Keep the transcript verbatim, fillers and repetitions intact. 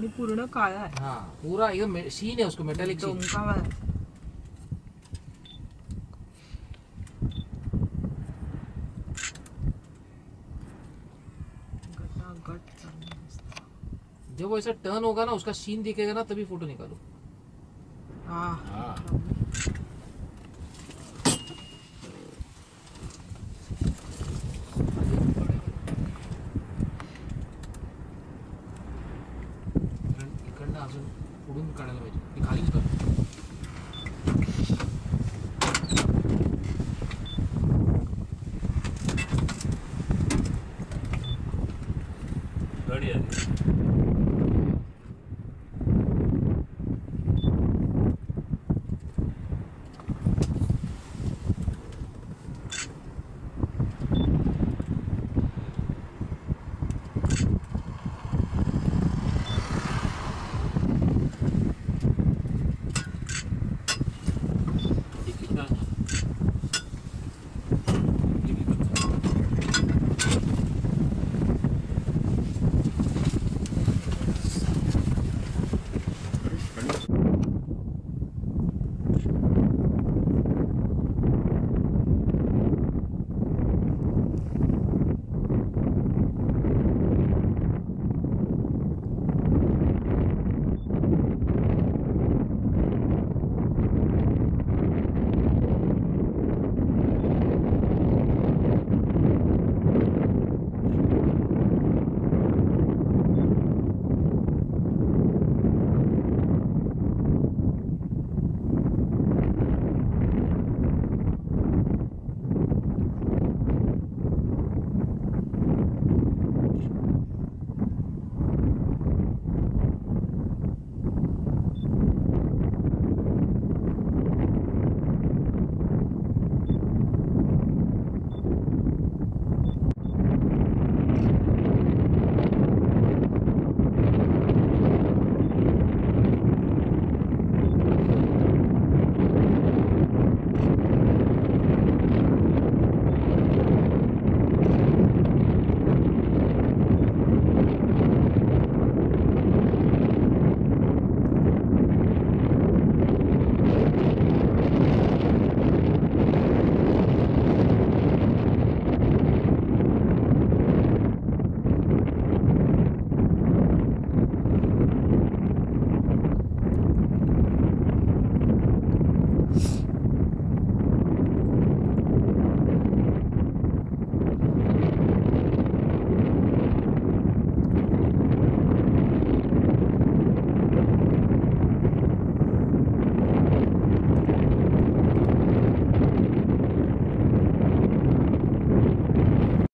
आणि पूर्ण काळा आहे. हाँ पूरा एकदम शीन है उसको, मेटालिक शीन. चमकावा आहे. गटागट चांगलं दिसतं. जब वो ऐसा टर्न होगा ना, उसका शीन दिखेगा ना, तभी फोटो निकालो. हा हाँ. इकडनं अजून पुढून काढायला पाहिजे. खालीच कर.